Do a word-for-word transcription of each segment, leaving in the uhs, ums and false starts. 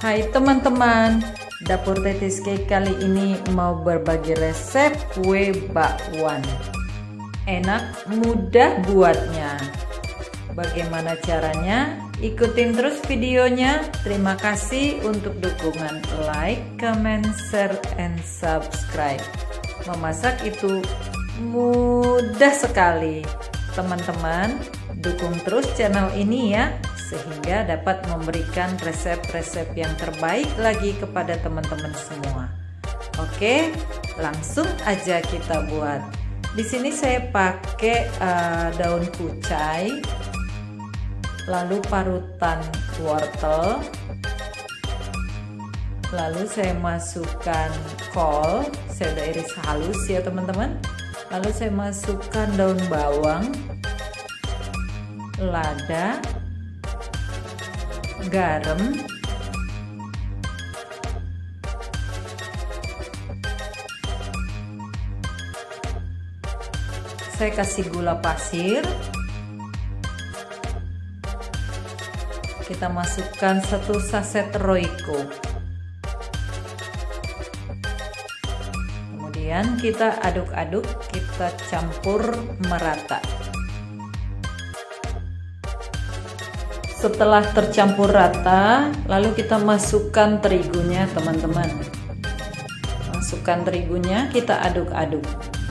Hai teman-teman, Dapur Tetis Cake kali ini mau berbagi resep kue bakwan. Enak, mudah buatnya. Bagaimana caranya? Ikutin terus videonya. Terima kasih untuk dukungan like, comment, share, and subscribe. Memasak itu mudah sekali. Teman-teman, dukung terus channel ini ya, sehingga dapat memberikan resep-resep yang terbaik lagi kepada teman-teman semua. Oke, langsung aja kita buat. Di sini saya pakai uh, daun kucai, lalu parutan wortel, lalu saya masukkan kol, saya udah iris halus ya teman-teman. Lalu saya masukkan daun bawang, lada, garam, saya kasih gula pasir, kita masukkan satu saset Royco, kemudian kita aduk-aduk, kita campur merata. Setelah tercampur rata, lalu kita masukkan terigunya teman-teman. Masukkan terigunya, kita aduk-aduk.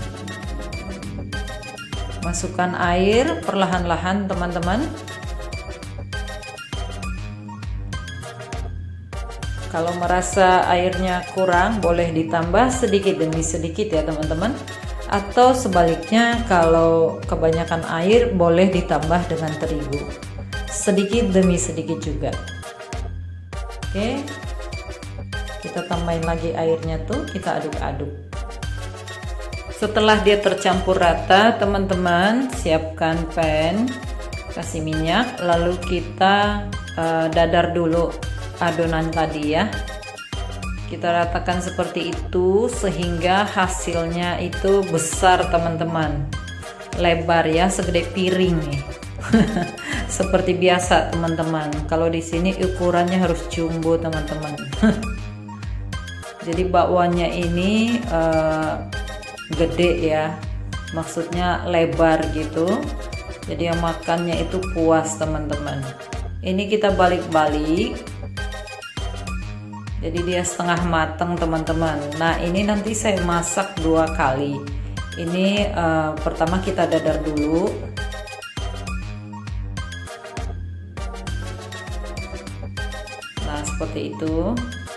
Masukkan air perlahan-lahan teman-teman. Kalau merasa airnya kurang, boleh ditambah sedikit demi sedikit ya teman-teman. Atau sebaliknya, kalau kebanyakan air, boleh ditambah dengan terigu. Sedikit demi sedikit juga. Oke, kita tambahin lagi airnya tuh, kita aduk-aduk. Setelah dia tercampur rata teman-teman, siapkan pan, kasih minyak, lalu kita uh, dadar dulu adonan tadi ya. Kita ratakan seperti itu sehingga hasilnya itu besar teman-teman, lebar ya, segede piring nih. Seperti biasa teman-teman, kalau di sini ukurannya harus jumbo teman-teman. Jadi bakwannya ini uh, gede ya, maksudnya lebar gitu, jadi yang makannya itu puas teman-teman. Ini kita balik-balik, jadi dia setengah matang teman-teman. Nah ini nanti saya masak dua kali. Ini uh, pertama kita dadar dulu. Nah seperti itu,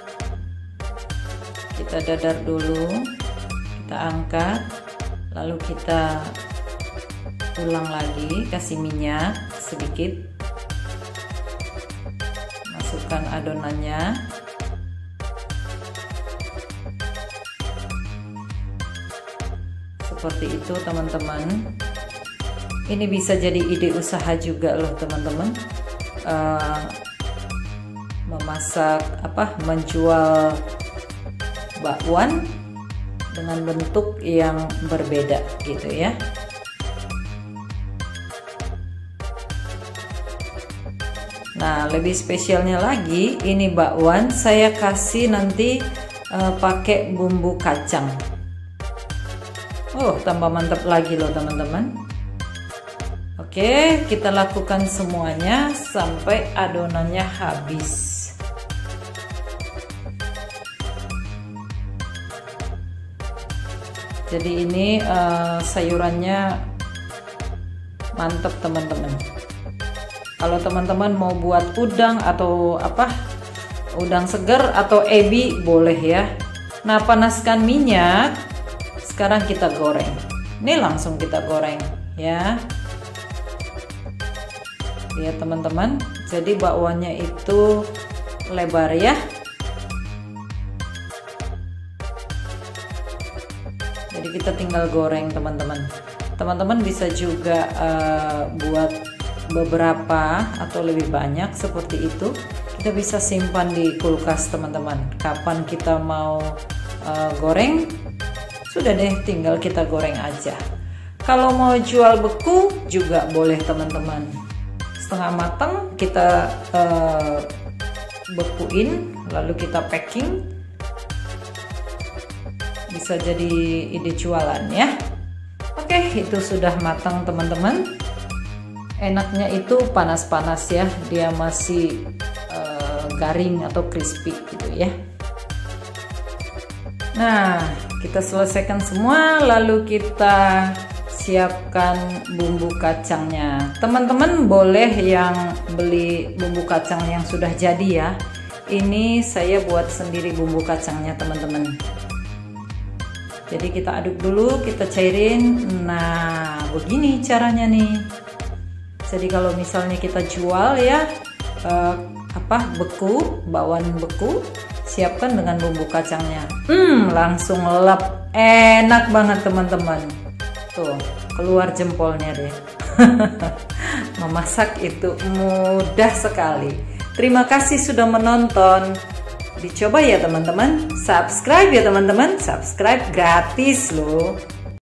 kita dadar dulu, kita angkat, lalu kita ulang lagi, kasih minyak sedikit, masukkan adonannya, seperti itu teman-teman. Ini bisa jadi ide usaha juga loh teman-teman, uh, memasak apa menjual bakwan dengan bentuk yang berbeda gitu ya. Nah lebih spesialnya lagi, ini bakwan saya kasih nanti uh, pakai bumbu kacang. Oh tambah mantap lagi loh teman-teman. Oke, kita lakukan semuanya sampai adonannya habis. Jadi ini uh, sayurannya mantap teman-teman. Kalau teman-teman mau buat udang atau apa, udang segar atau ebi boleh ya. Nah panaskan minyak, sekarang kita goreng. Ini langsung kita goreng ya. Lihat teman-teman, jadi bakwannya itu lebar ya. Jadi kita tinggal goreng teman-teman. Teman-teman bisa juga uh, buat beberapa atau lebih banyak seperti itu. Kita bisa simpan di kulkas teman-teman. Kapan kita mau uh, goreng, sudah deh tinggal kita goreng aja. Kalau mau jual beku juga boleh teman-teman. Setengah matang kita uh, bekuin, lalu kita packing. Bisa jadi ide jualan ya. Oke, itu sudah matang teman-teman. Enaknya itu panas-panas ya, dia masih uh, garing atau crispy gitu ya. Nah, kita selesaikan semua, lalu kita siapkan bumbu kacangnya. Teman-teman boleh yang beli bumbu kacang yang sudah jadi ya. Ini saya buat sendiri bumbu kacangnya teman-teman. Jadi kita aduk dulu, kita cairin. Nah, begini caranya nih. Jadi kalau misalnya kita jual ya eh, apa beku, bakwan beku, siapkan dengan bumbu kacangnya. Hmm, langsung lep, enak banget teman-teman. Tuh, keluar jempolnya deh. Memasak itu mudah sekali. Terima kasih sudah menonton. Dicoba ya teman-teman. Subscribe ya teman-teman. Subscribe gratis loh.